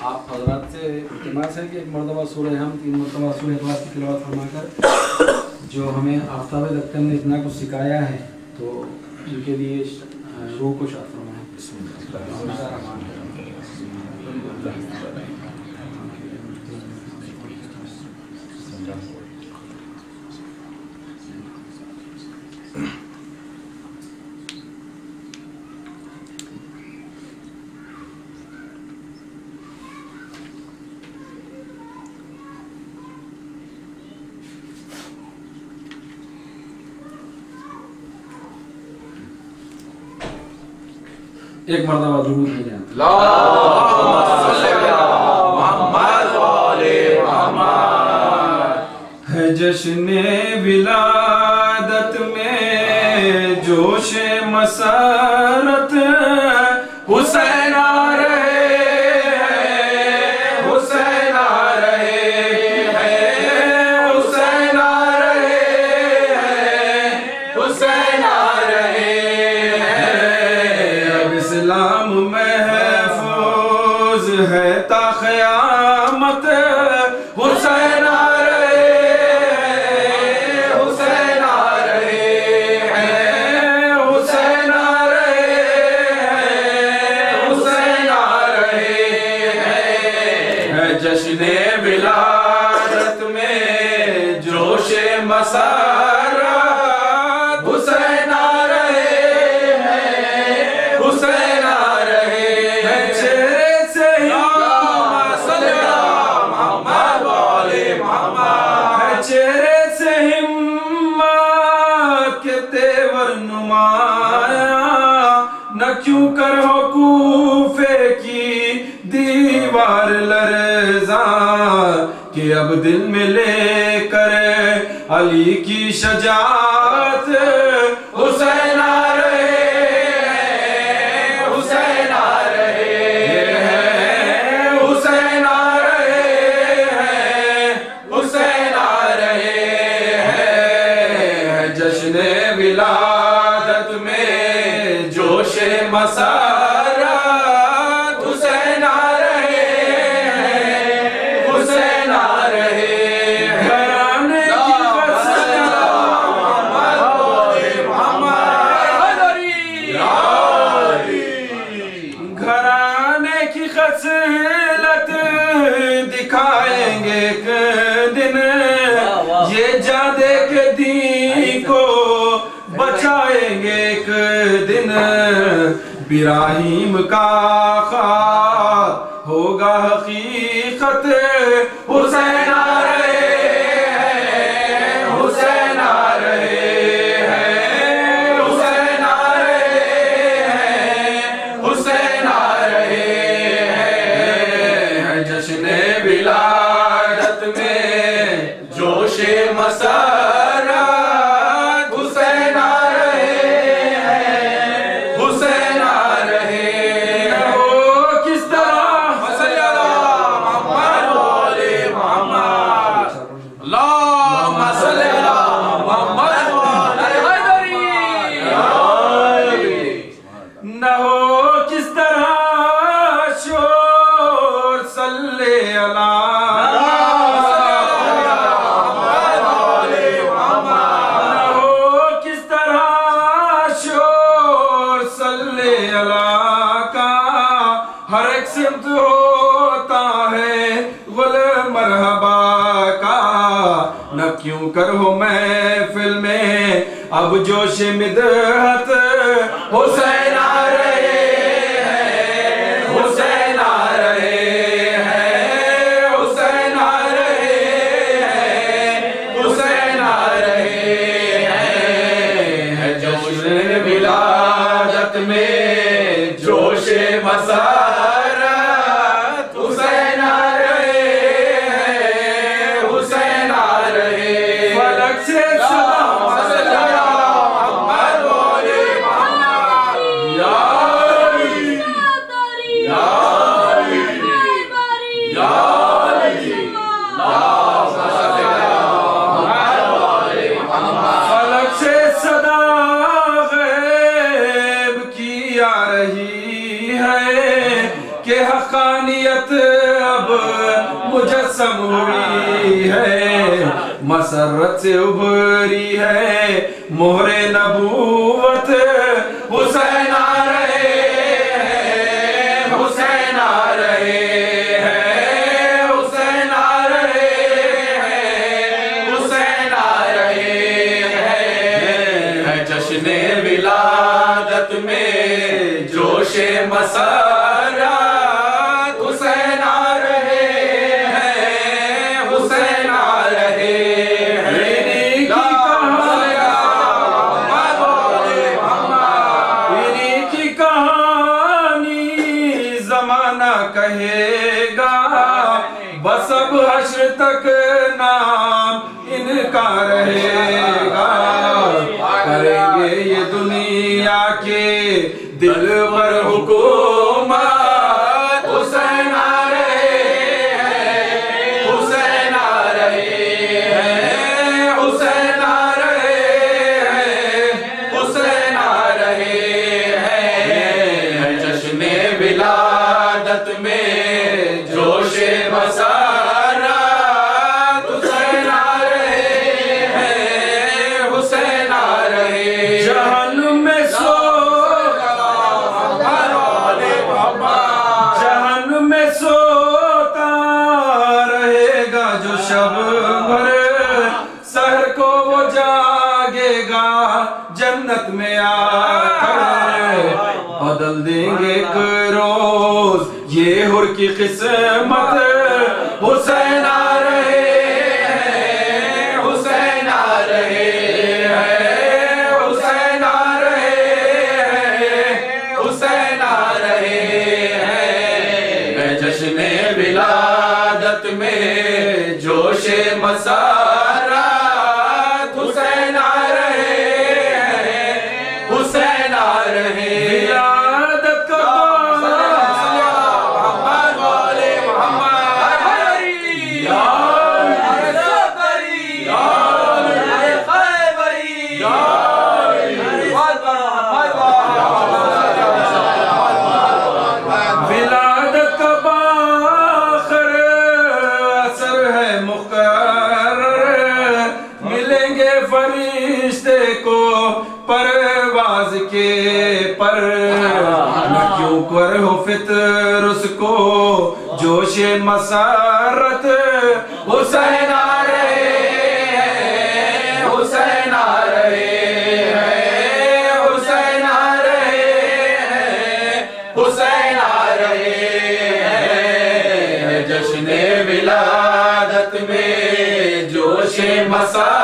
आप हजरात से इल्तिमास है कि एक मरतबा सूरह हम 3 मरतबा सूरह इखलास की तिलावत फरमाकर जो हमें आफ्ताब दक्कन ने इतना कुछ सिखाया है तो उनके लिए रूह को शाद फरमाएं। एक मरतबा दुरूद ले जाएं। है जश्ने विलादत में जोश मसरत हुसैन आ रहे हैं, हुसैन आ रहे हैं, हुसैन आ रहे हैं, हुसैन आ रहे हैं। अब इस्लाम महफूज है ता क़यामत हुसैन आ रहे हैं, हुसैन आ रहे हैं, हुसैन आ रहे हैं, हुसैन आ रहे हैं। जश्ने विलादत में जोशे मसारा हुसैन आ रहे हैं, हुसैन आ रहे हैं। चेहरे से चेहरे से हिम्मत के तेवर नुमाया न क्यों कर हो कूफे की दीवार लरज़ा कि अब दिल में लेकर अली की शजात हुसैन आ रहे हैं, हुसैन आ रहे हैं, हुसैन आ रहे हैं, हुसैन आ रहे हैं। जश्ने विलादत में जोशे मसारत हुसैन आ रहे हैं, हुसैन आ रहे हैं। घराने की खसलत दिखाएंगे एक दिन ये जादे के दी को बचाएंगे एक दिन। इब्राहीम का ख्वाब होगा हकीकत हुसैन आ रहे हैं, हुसैन आ रहे हैं, हुसैन आ रहे हैं, हुसैन आ रहे हैं। जश्ने विलादत में जोशे मसारा हुसैन आ रहे हैं, हुसैन आ रहे हैं। वो किस तरह न हो किस तरह शोर सल्ले अला हर एक सिमत होता है गुल मरहबा का न क्यों कर हो महफिल में अब जोश मिदहत हुसैन आ रहे हैं, हुसैन आ रहे हैं, हुसैन आ रहे हैं, हुसैन आ रहे हैं। जोश विलादत में जोशे मसा अहमदियत अब मुजस्सम हुई है, मसरत से उभरी है मोहरे नबूवत। हुसैन आ रहे हैं, हुसैन आ रहे हैं, हुसैन आ रहे हैं, हुसैन आ रहे हैं। जश्ने विलादत में जोशे मसरत, हुसैन आ रहे हैं, हुसैन आ रहे हैं। इन्हीं की कहानी जमाना कहेगा, बस अब हश्र तक नाम इनका रहेगा। करेंगे ये दुनिया के दिल पर हुकूमत, हुसैन आ रहे हैं, हुसैन आ रहे हैं, हुसैन आ रहे हैं, हुसैन आ रहे हैं। जश्ने विलादत में जोशे मसरत, हुसैन आ रहे हैं, हुसैन आ रहे हैं। जहन्नुम में सो जहन्नुम में सोता रहेगा जो शब भर, सहर को वो जागेगा जन्नत में आकर। बदल देंगे एक रोज ये हुर की किस्मत, हुसैन आ रहे हैं, हुसैन आ रहे हैं, हुसैन आ रहे हैं, हुसैन आ रहे हैं। जश्ने विलादत में जोशे मसरत, हुसैन आ रहे हैं, हुसैन आ रहे हैं। विलादत का फरिश्ते को परवाज के पर, न क्यों कर हो फितर उसको जोशे मसरत। हुसैन आ रहे हैं, हुसैन आ रहे हैं, हुसैन आ रहे हैं, हुसैन आ रहे हैं। जश्ने विलादत में जोशे मसरत,